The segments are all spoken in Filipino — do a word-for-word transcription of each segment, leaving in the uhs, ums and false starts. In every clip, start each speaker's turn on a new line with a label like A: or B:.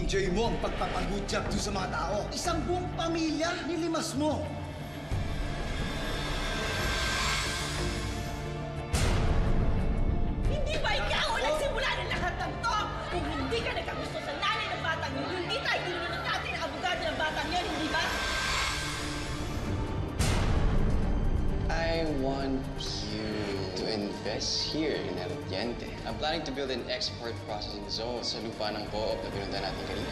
A: in-enjoy mo ang pagpapagood job doon sa mga tao. Isang buong pamilya, nilimas mo.
B: Hindi ba ikaw ang nagsimula ng lahat ng to? Kung hindi ka nagkagusto sa nanay ng batang yun, hindi tayo tinunod natin ang abogado ng batang yun, hindi ba?
C: I want you to invest here in Ardiente. I'm planning to build an export processing zone sa lupa ng co-op na pinunta natin kanina.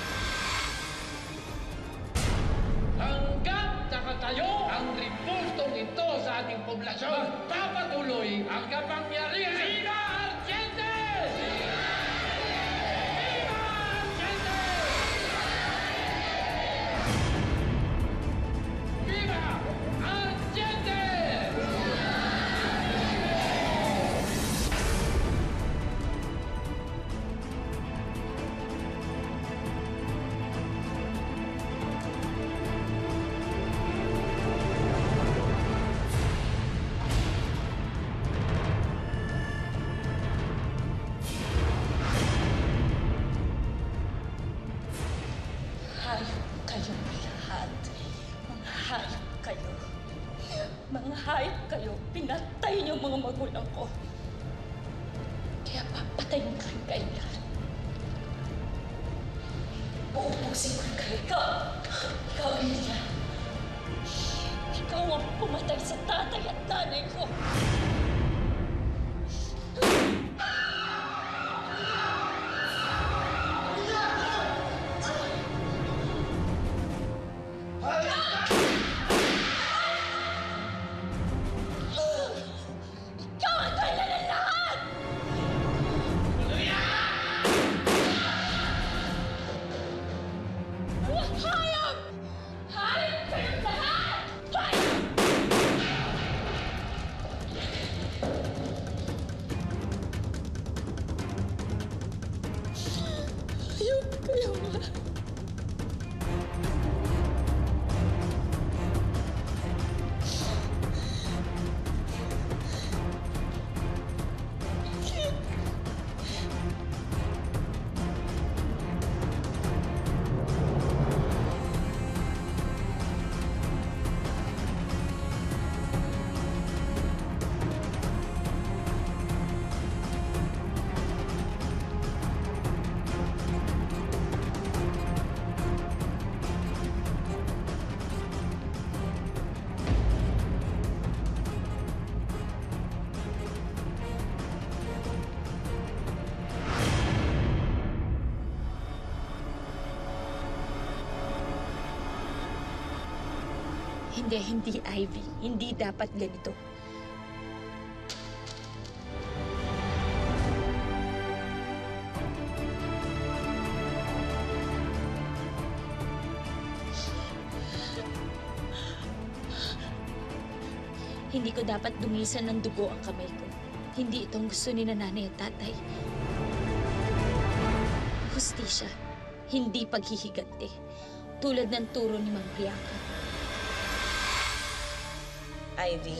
D: Hanggat nakatayo ang ripultong ito sa ating poblasyon, magpapatuloy ang kapangyarihan. Viva Ardiente! Viva Ardiente! Viva Ardiente!
B: Hayop kayong lahat. Mga hayop kayo. Mga hayop kayo. Pinatay niyo mga magulang ko. Kaya papatayin ko rin kayo lahat. Uubusin ko rin kayo. Ikaw! Ikaw, Emilia. Ikaw ang pumatay sa tatay at nanay ko. Ikaw ang dahilan ng lahat! Mga hayop! Hayop kayong lahat! Hayop! Hayop kayong lahat! Hindi, hindi, Ivy. Hindi dapat ganito. Hindi ko dapat dumisan ng dugo ang kamay ko. Hindi itong gusto ni nanay at tatay. Hustisya, hindi paghihiganti. Tulad ng turo ni Ma'am Priyanka.
E: Ivy?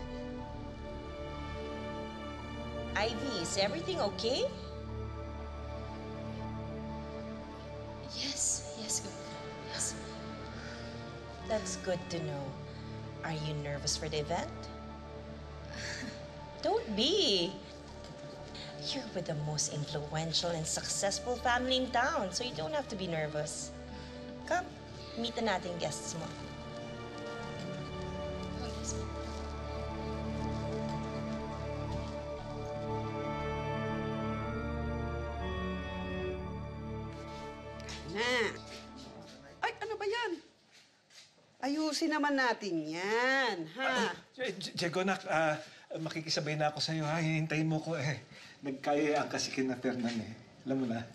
E: Ivy, is everything okay?
B: Yes, yes, good. Yes.
E: That's good to know. Are you nervous for the event? Don't be. You're with the most influential and successful family in town, so you don't have to be nervous. Come, meet na natin guests mo.
F: Na. Ay, ano ba yan? Ayusin naman natin yan, ha?
G: Diego, nak, ah, makikisabay na ako sa'yo, ha? Hihintayin mo ko, eh. Nagkayayaan kasi kina Fernan, eh. Alam mo na.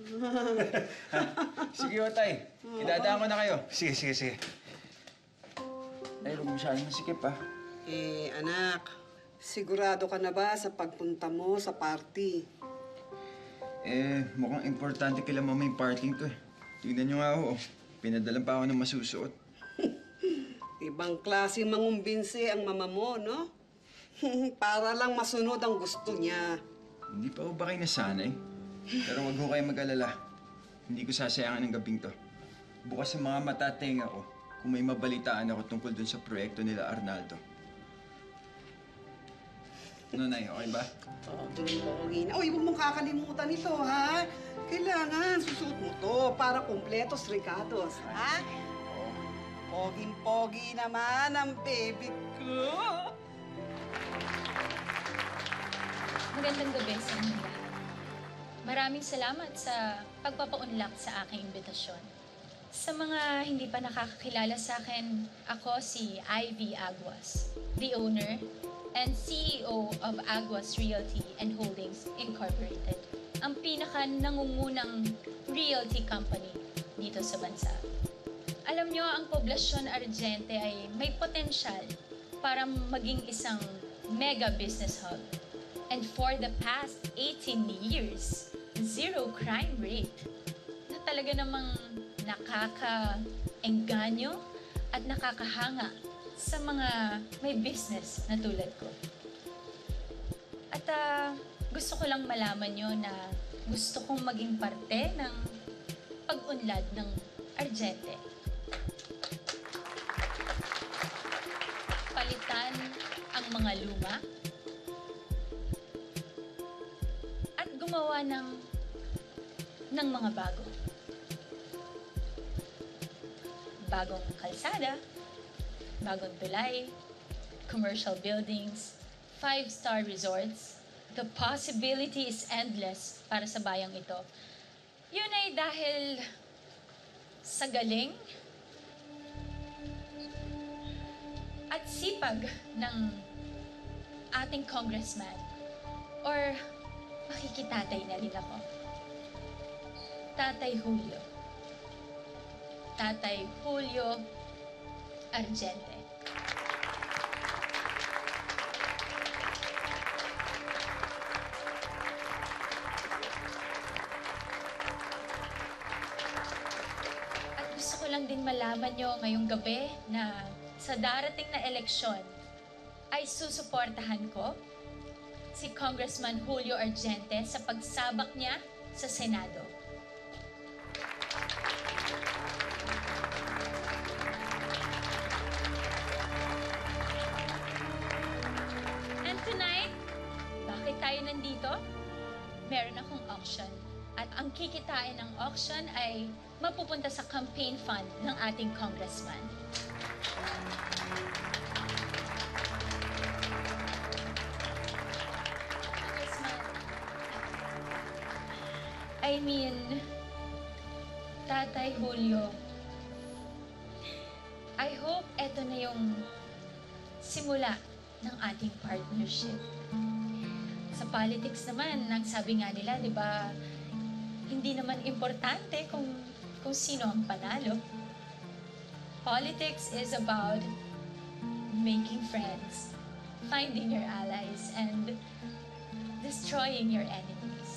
H: Sige, Otay. Idadaan ko na kayo.
G: Sige, sige, sige.
H: Ay, huwag masyadong masikip, ah.
F: Eh, anak, sigurado ka na ba sa pagpunta mo sa party?
H: Eh, mukhang importante kila mama yung parking to, eh. Tingnan nyo nga ako, oh. Pinadalan pa ako ng masusuot.
F: Ibang klase mangumbinsi ang mama mo, no? Para lang masunod ang gusto niya.
H: Hindi pa ho ba kayo nasanay? Pero wag ho kayo mag-alala. Hindi ko sasayangan ng gabing to. Bukas sa mga mata at tenga ko kung may mabalitaan ako tungkol dun sa proyekto nila Arnaldo. Ano, Nay? Okay ba?
F: Pogi na. Uy, huwag mong kakalimutan ito, ha? Kailangan susuot mo to para kumpletos ricados, ha? Poging-pogi naman ang baby ko.
B: Magandang gabi sa inyo lahat. Maraming salamat sa pagpapaunlak sa aking imbitasyon. Sa mga hindi pa nakakakilala sa akin, ako si Ivy Aguas, the owner and C E O of Aguas Realty and Holdings Incorporated, ang pinaka-nangungunang realty company dito sa bansa. Alam nyo, ang poblasyon Argente ay may potensyal para maging isang mega business hub. And for the past eighteen years, zero crime rate na talaga namang nakaka-engganyo at nakakahanga sa mga may business na tulad ko. At uh, gusto ko lang malaman nyo na gusto kong maging parte ng pag-unlad ng Argente. Palitan ang mga luma at gumawa ng ng mga bago. Bagong kalsada, bagong tulay, commercial buildings, five-star resorts. The possibility is endless para sa bayang ito. Yun ay dahil sa galing at sipag ng ating congressman, or makikitatay na rin ako. Tatay Julio. Tatay Julio Argente. At gusto ko lang din malaman nyo ngayong gabi na sa darating na eleksyon ay susuportahan ko si Congressman Julio Argente sa pagsabak niya sa Senado. And tonight, bakit tayo nandito? Meron akong auction. At ang kikitain ng auction ay mapupunta sa campaign fund ng ating congressman. I mean, Tatay Julio, I hope eto na yung simula ng ating partnership. Sa politics naman, ang sabi nga nila, di ba, hindi naman importante kung, kung sino ang panalo. Politics is about making friends, finding your allies, and destroying your enemies.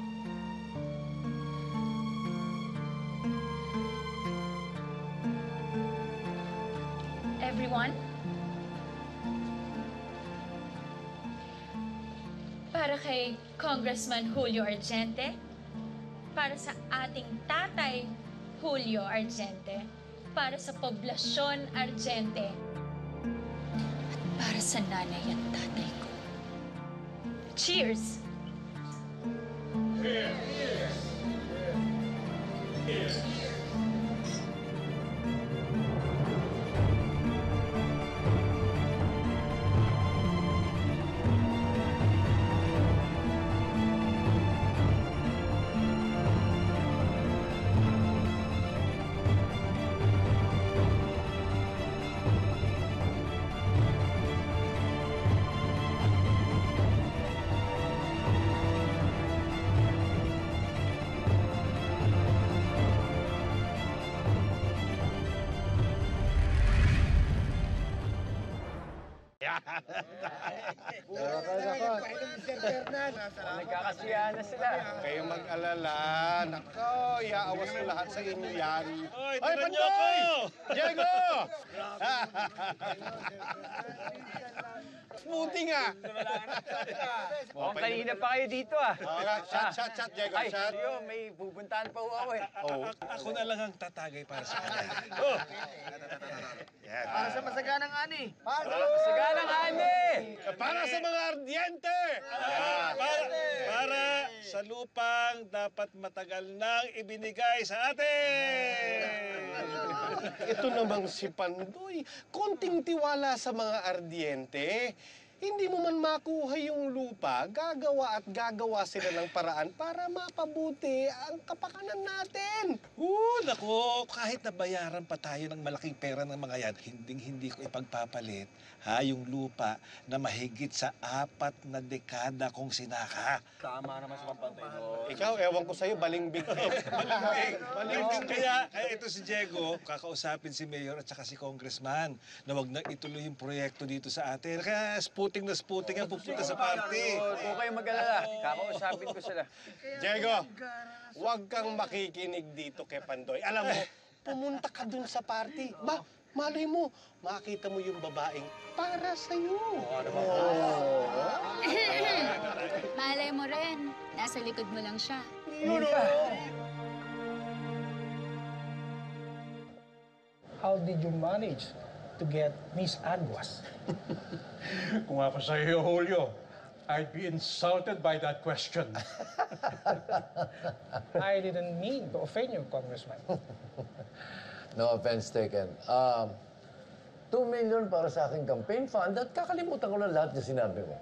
B: Everyone, para kay Congressman Julio Argente, para sa ating Tatay Julio Argente, para sa poblasyon Argente, at para sa nanay at tatay ko. Cheers!
I: Nagkakasiyahan na sila.
J: Kayong mag-alala. Nako, iaawas ko lahat sa inyo yan.
I: Hoy,
J: Hoy,
I: tignan niyo
J: Pandoy!
I: ako!
J: Diego! Buti nga.
I: Mukhang kanina pa kayo dito ah.
J: Oo nga, shot, shot, shot, Diego,
I: Ay,
J: shot.
I: yun, may pupuntahan pa ho ako eh.
J: Oh.
G: A- ako na lang ang tatagay para sa kanya. Oh! Yan.
I: Para sa masaganang ani. Para sa masaganang ani!
J: Para sa mga ardiente!
G: Ah, para, para sa lupang dapat matagal nang ibinigay sa atin!
J: Ito namang si Pandoy, konting tiwala sa mga ardiente. Hindi mo man makuha yung lupa, gagawa at gagawa sila ng paraan para mapabuti ang kapakanan natin.
G: Oo, naku, kahit nabayaran pa tayo ng malaking pera ng mga yan, hinding-hindi ko ipagpapalit, ha, yung lupa na mahigit sa apat na dekada kong sinaka.
I: Tama naman sa pampantay mo.
J: Ikaw, ewan ko sa'yo, balingbing.
G: Malingbing! Malingbing kaya, kaya ito si Diego, kakausapin si Mayor at saka si Congressman na wag nang ituloy yung proyekto dito sa atin. Kaya sputing na sputing ang pupunta sa party.
I: Huwag kayong mag-alala. Kakausapin ko sila.
J: Diego, huwag kang makikinig dito kay Pandoy. Alam mo, pumunta ka dun sa party. Ba, malay mo, makita mo yung babaeng para sa'yo.
K: Malay mo rin, nasa likod mo lang siya.
L: How did you manage to get Miss Aguas?
M: Kung ako sa iyo, Julio, I'd be insulted by that question.
L: I didn't mean to offend you, Congressman.
N: No offense taken. Um, two million para sa aking campaign fund at kakalimutan ko na lahat na sinabi mo.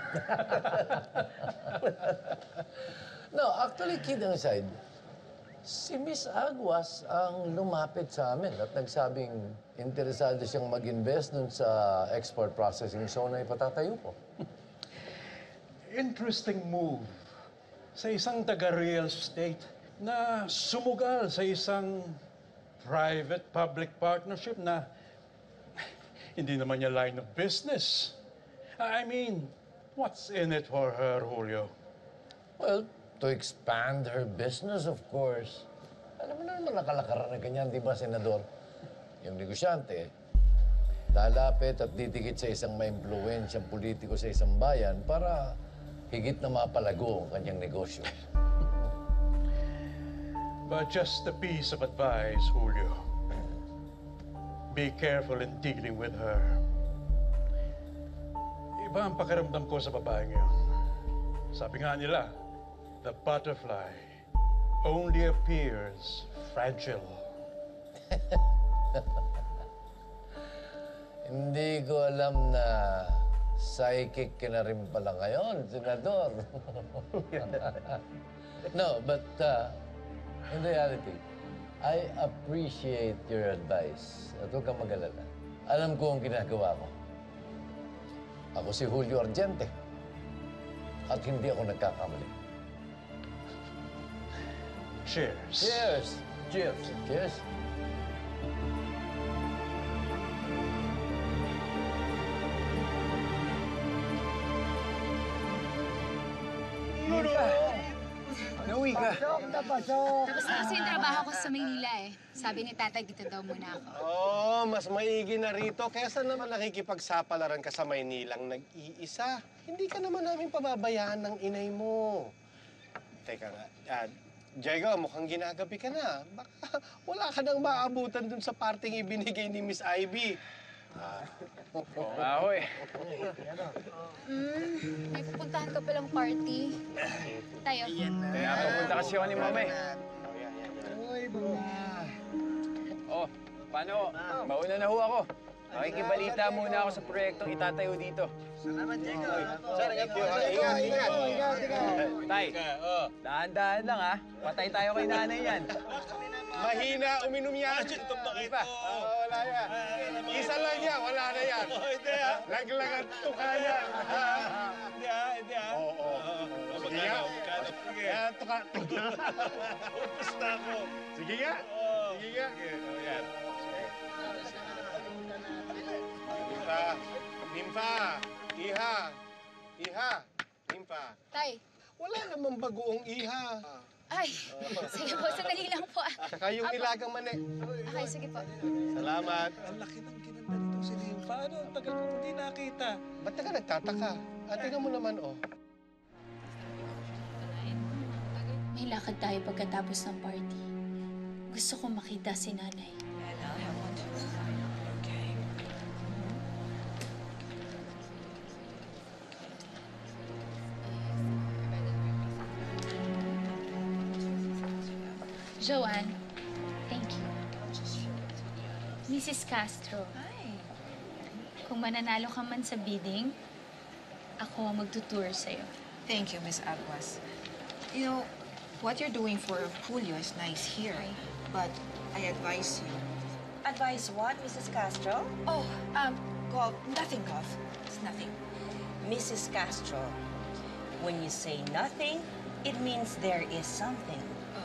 N: No, actually, kidding aside, si Miss Aguas ang lumapit sa amin at nagsabing interesado siyang mag-invest dun sa export processing zone na ipatatayo ko.
M: Interesting move sa isang taga-real estate na sumugal sa isang private-public partnership na hindi naman niya line of business. I mean, what's in it for her, Julio?
N: Well, to expand her business, of course. Alam mo na naman nakalakaran na ganyan, di ba, Senador? Yung negosyante, lalapit at didikit sa isang maimpluwensyang politiko sa isang bayan para higit na mapalago ang kanyang negosyo.
M: But just a piece of advice, Julio. Be careful in dealing with her. Iba ang pakiramdam ko sa babaeng yun. Sabi nga nila, the butterfly only appears fragile.
N: Hindi ko alam na psychic ka na rin pala ngayon, Senador. No, but uh, in reality, I appreciate your advice. At huwag kang mag-alala. Alam ko ang ginagawa ko. Ako si Julio Argente. At hindi ako nagkakamali.
M: Cheers.
N: Cheers. Cheers. Cheers.
I: Nauwi ka.
K: Tapos na kasi yung trabaho ko sa Maynila eh. Sabi ni tatay, dito daw muna ako.
J: Oh, mas maigi na rito. Kesa naman nakikipagsapalaran ka sa Maynilang nag-iisa. Hindi ka naman namin pababayaan ng inay mo. Teka nga, ah, Diego, mukhang ginagabi ka na. Baka wala ka nang maabutan dun sa parting ibinigay ni Miss Ivy. Ah.
I: Oo nga ako eh.
K: Hmm, may pupuntahan ka palang party. Tayo.
I: Kaya papunta kasi ako ni Mama eh. Oh, paano? Mauna na ho ako. Makikibalita muna ako sa proyektong itatayo dito.
A: Salamat, Diego.
J: Ingat, ingat, ingat.
I: Tay, dahan-dahan lang ha. Patay tayo kay nanay yan.
J: Mahina, uminom yan.
I: Hindi pa.
J: Ah, wala yan. Isa lang yan, wala na yan.
G: Hindi ah.
J: Laglagan tuka yan.
G: Hindi ah, hindi ah.
J: Oo, oo. Sige nga.
G: Sige.
J: Yan, tuka.
G: Upos na ako.
J: Sige nga.
G: Oo.
J: Sige nga.
G: Sige, oh, yan.
J: Nimfa. Nimfa. Iha. Iha. Nimfa.
K: Tay.
J: Wala namang bagoong iha.
K: Ay, sige po, sandali lang po.
J: Saka yung
K: Apo.
J: nilagang mani.
K: Okay, sige po.
J: Salamat.
G: Ang laki ng kinanda nito si Nimfa. Paano? Ang tagal ko hindi nakita.
J: Ba't ka nagtataka? At tingnan mo naman, oh.
B: May lakad tayo pagkatapos ng party. Gusto ko makita si nanay. Joanne, thank you. Missus Castro. Hi. Kung mananalo ka man sa bidding, ako ang magtutour sa'yo.
O: Thank you, Miss Aguas. You know, what you're doing for Julio is nice here, but I advise you.
E: Advise what, Missus Castro?
O: Oh, um, golf. Nothing, golf. It's nothing.
E: Missus Castro, when you say nothing, it means there is something.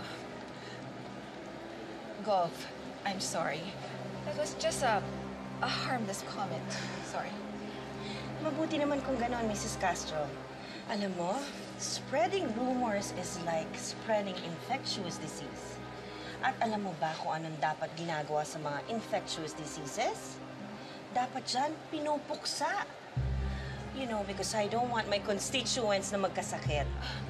O: Golf, I'm sorry. That was just a, a harmless comment. Sorry.
E: Mabuti naman kung ganon, Missus Castro. Alam mo, spreading rumors is like spreading infectious disease. At alam mo ba kung anong dapat ginagawa sa mga infectious diseases? Dapat dyan, pinupuksa. You know, because I don't want my constituents na magkasakit.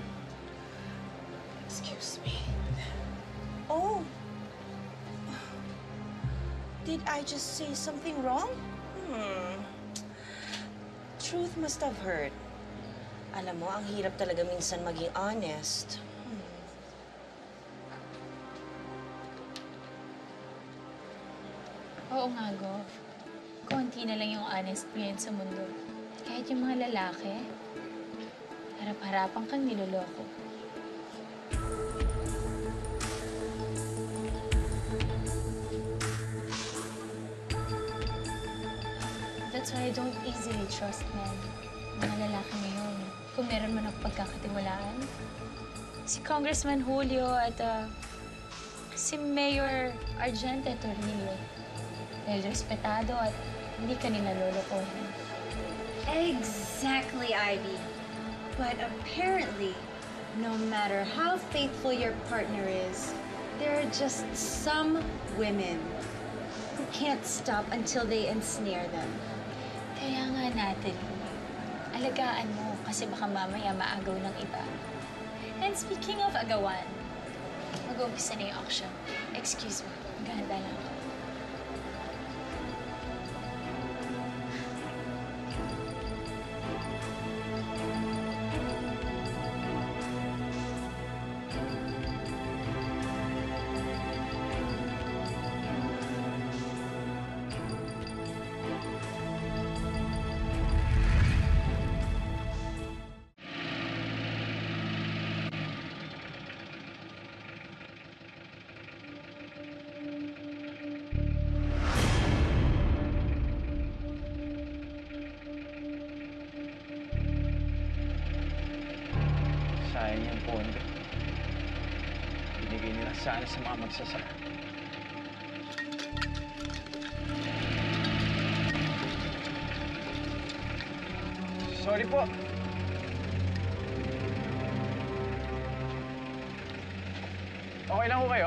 O: Excuse me.
E: Oh. Did I just say something wrong? Hmm. Truth must have hurt. Alam mo, ang hirap talaga minsan maging honest. Hmm.
B: Oo nga, Gov. Konti na lang yung honest ngayon sa mundo. Kahit yung mga lalaki, harap-harapan kang niloloko. That's why I don't easily trust men. Mga lalaki ngayon. Kung meron man ako pagkakatiwalaan. Si Congressman Julio at uh, si Mayor Argente Torrillo. Dahil respetado at hindi ka nila lolokohin.
P: Exactly, Ivy. But apparently, no matter how faithful your partner is, there are just some women who can't stop until they ensnare them.
B: Kaya nga natin, alagaan mo kasi baka mamaya maagaw ng iba. And speaking of agawan, mag-uumpisa na yung auction. Excuse me, maghahanda lang ako.
I: Sayang yung pondo. Binigay nila sana sa mga magsasaka. Sorry po. Okay lang ho kayo?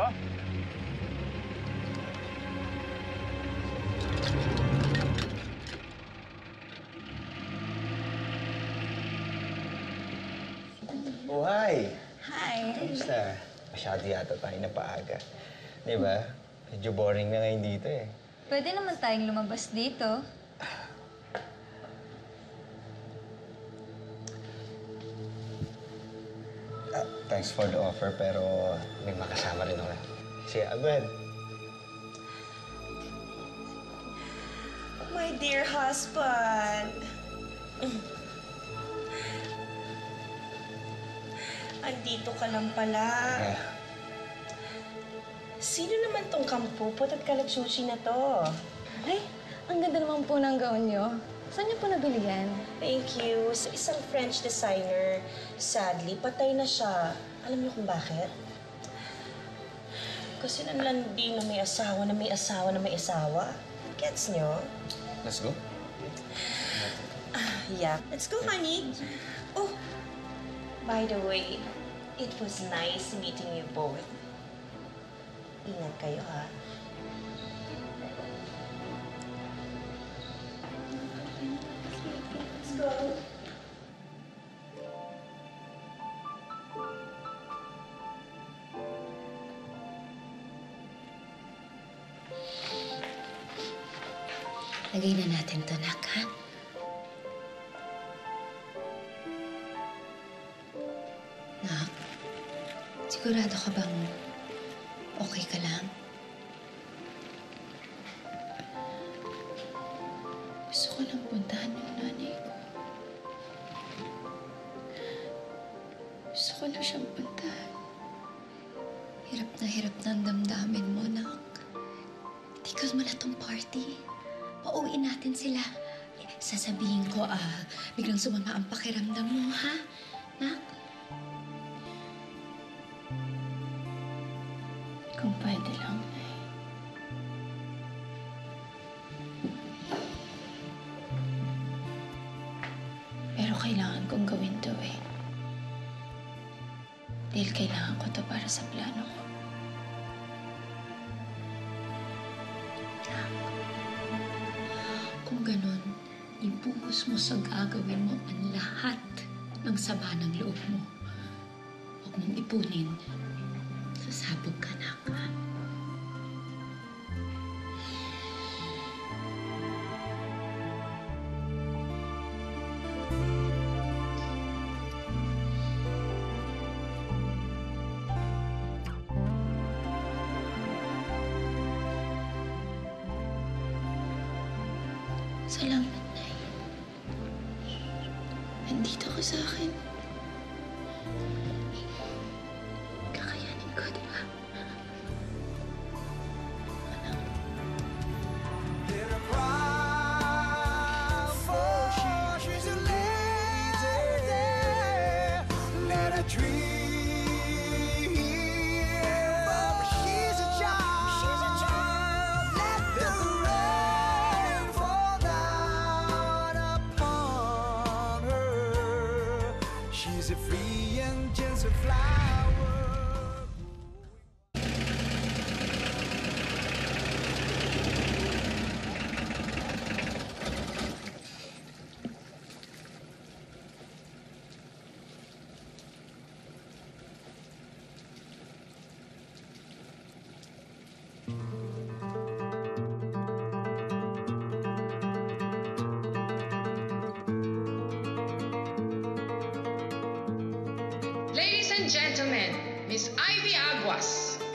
Q: Oh, hi!
P: Hi!
Q: Kamusta? Masyado yata tayo na paaga. Di ba? Medyo boring na ngayon dito eh.
P: Pwede naman tayong lumabas dito.
Q: Ah, thanks for the offer, pero may makasama rin ako. Sige, go ahead.
E: My dear husband. Andito ka lang pala.
Q: Yeah.
E: Sino naman tong kampupot at kalatsushi na to?
P: Ay, ang ganda naman po ng gown niyo. Saan niyo po nabili yan?
E: Thank you. Sa isang French designer. Sadly, patay na siya. Alam niyo kung bakit? Kasi nanlandi na may asawa na may asawa na may asawa. Gets niyo?
Q: Let's go.
E: Ah, yeah. Let's go, honey. Oh, by the way, it was nice meeting you both. Ingat kayo, ha?
B: go.
P: Lagay na natin to, Nak, ha? Nak, sigurado ka bang okay ka lang? Gusto ko lang puntahan yung nanay ko. Gusto ko lang siyang puntahan. Hirap na hirap na ang damdamin mo, Nak. Tigil mo na tong party. Pauwiin natin sila. Sasabihin ko, ah, biglang sumama ang pakiramdam mo, ha? Nak?
B: Kung pwede lang, Nay. Pero kailangan kong gawin to eh. Dahil kailangan ko to para sa plano ko.
P: Kung ganon, ibuhos mo sa gagawin mo ang lahat ng sama ng loob mo. Huwag mong ipunin. Sasabog ka na ka.
B: Salamat, Nay. Nandito ka sa akin. Kakayanin ko, di ba?
R: She's a free and gentle flower.
S: Ladies and gentlemen, Miss Ivy Aguas.